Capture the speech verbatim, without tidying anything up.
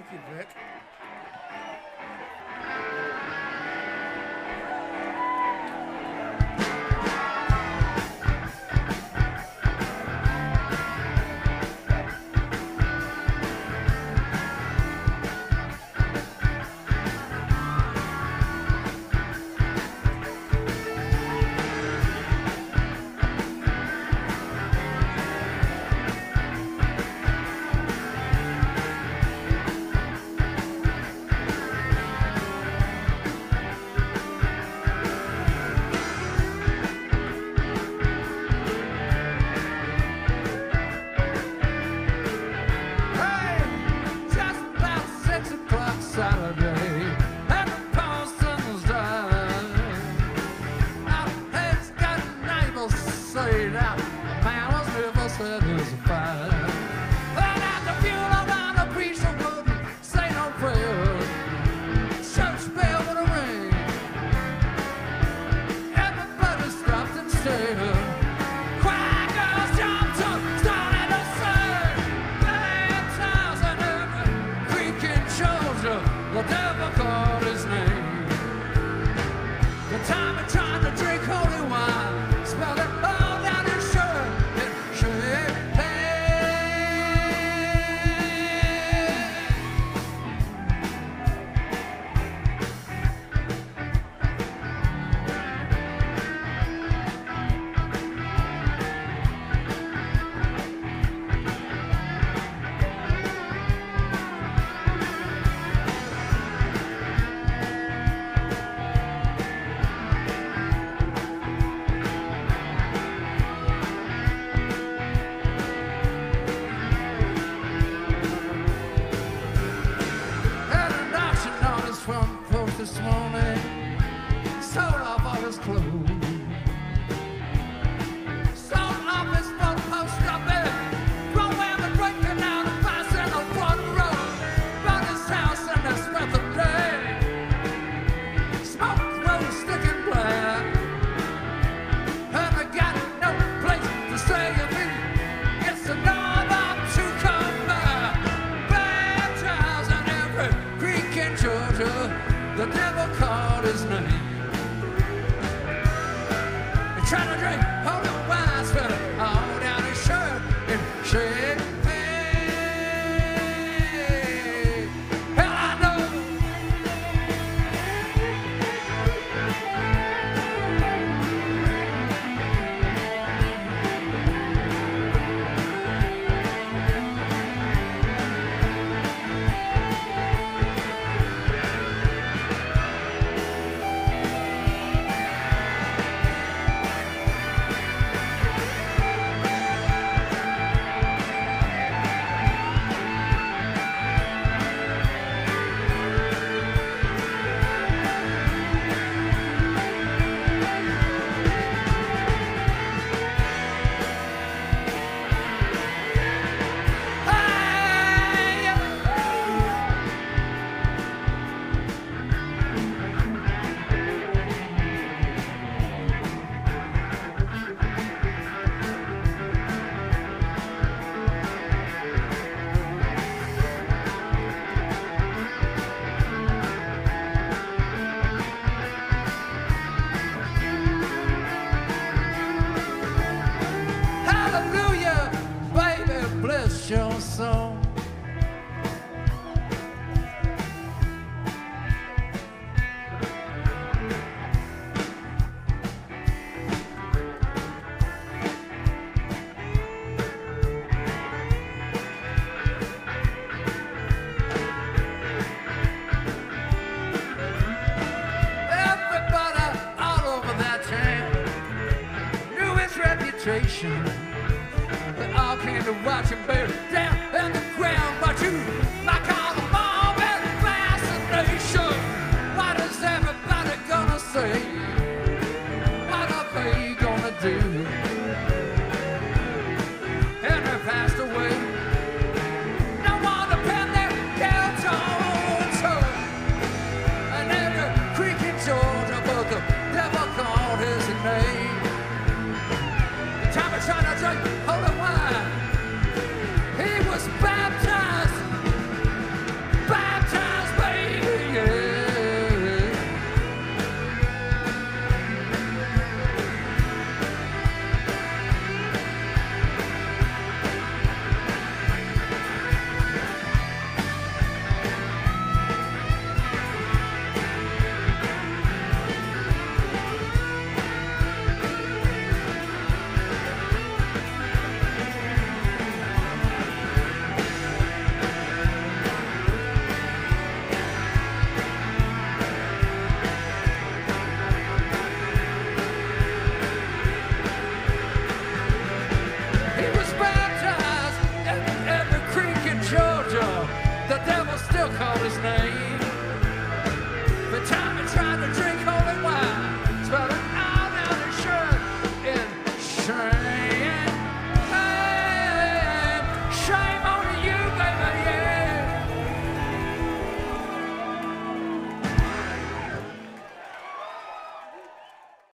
you, Vic. They all came to watch him bear down on the ground, but you, like all the mob and fascination, what is everybody gonna say? What are they gonna do? Henry passed away. No one to pen their doubts on toe. And every creek in Georgia, but the devil called his name. Time of trying to drink holy wine. He was baptized by still call his name.